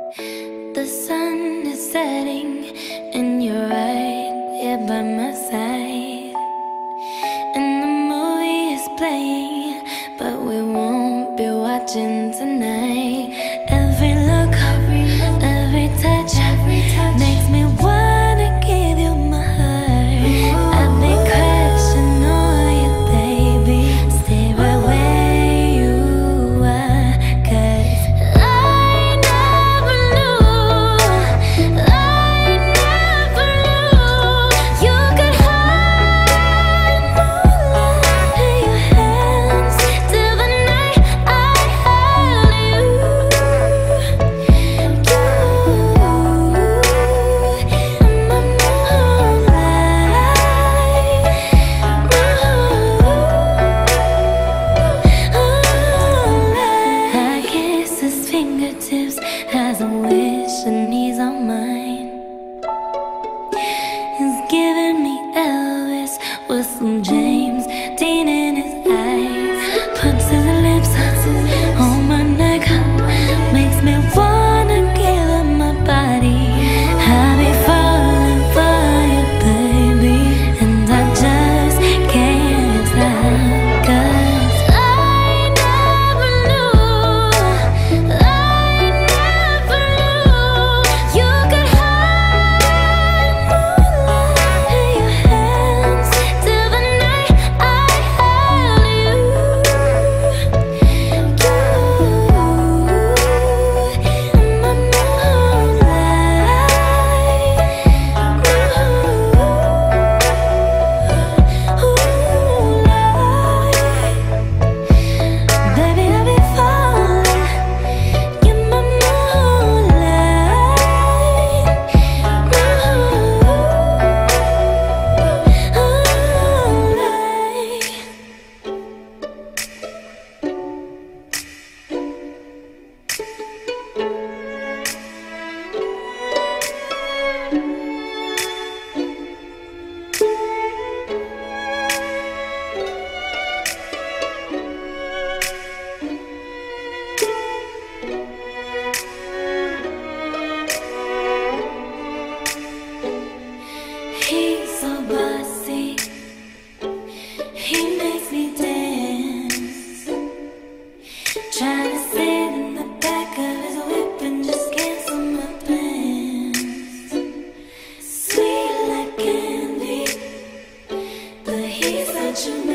The sun is setting and you're right here by my side. And the movie is playing, but we won't be watching tonight. Every look, every touch makes me wanna give you my heart. I've been crashing on you, baby. Stay right where you are, 'cause I never knew you could hide moonlight in your hands till the night I held you. I kiss his fingertips as I wish and he's on mine. He's giving me Elvis with some James Dean in his eyes. Puts his lips on my neck, makes me wanna give him my body. I'll be falling for you, baby, and I just can't stop. 'Cause I never knew you could hide moonlight in your hands till the night I held you. My baby, I'll be falling. You're my moonlight. He's so bossy, he makes me dance. Trying to sit in the back of his whip and just cancel my plans. Sweet like candy, but he's such a